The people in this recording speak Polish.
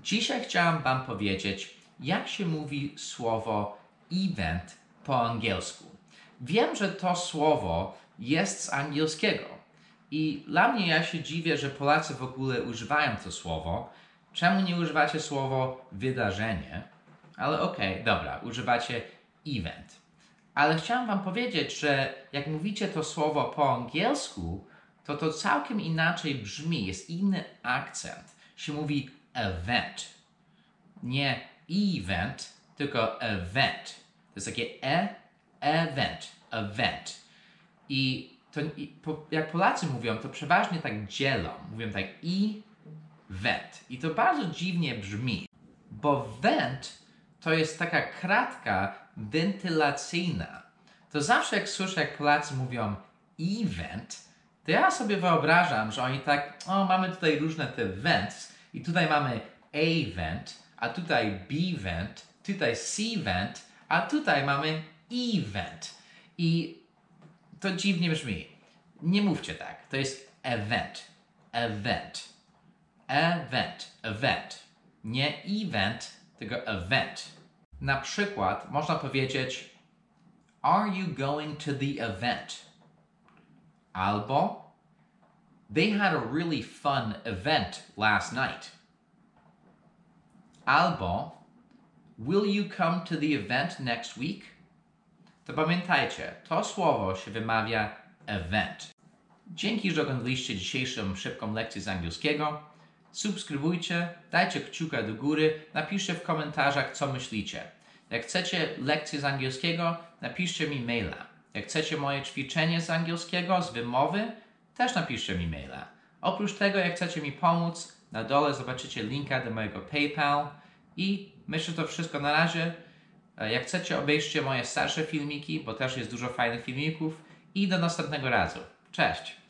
Dzisiaj chciałam Wam powiedzieć, jak się mówi słowo event po angielsku. Wiem, że to słowo jest z angielskiego i dla mnie ja się dziwię, że Polacy w ogóle używają to słowo. Czemu nie używacie słowo wydarzenie? Ale okej, dobra, używacie event. Ale chciałam Wam powiedzieć, że jak mówicie to słowo po angielsku, to całkiem inaczej brzmi, jest inny akcent. Się mówi event. Nie event, tylko event. To jest takie event. I to, jak Polacy mówią, to przeważnie tak dzielą. Mówią tak event. I to bardzo dziwnie brzmi, bo vent to jest taka kratka wentylacyjna. To zawsze jak słyszę, jak Polacy mówią event, to ja sobie wyobrażam, że oni tak, mamy tutaj różne te vents i tutaj mamy A-vent, a tutaj B-vent, tutaj C-vent, a tutaj mamy E-vent. I to dziwnie brzmi. Nie mówcie tak. To jest event. Nie event, tylko event. Na przykład można powiedzieć Are you going to the event? Albo They had a really fun event last night. Albo Will you come to the event next week? To pamiętajcie, to słowo się wymawia event. Dzięki, że oglądaliście dzisiejszą szybką lekcję z angielskiego. Subskrybujcie, dajcie kciuka do góry, napiszcie w komentarzach, co myślicie. Jak chcecie lekcję z angielskiego, napiszcie mi maila. Jak chcecie moje ćwiczenie z angielskiego, z wymowy, też napiszcie mi maila. Oprócz tego, jak chcecie mi pomóc, na dole zobaczycie linka do mojego PayPal i myślę, że to wszystko na razie. Jak chcecie, obejrzcie moje starsze filmiki, bo też jest dużo fajnych filmików i do następnego razu. Cześć!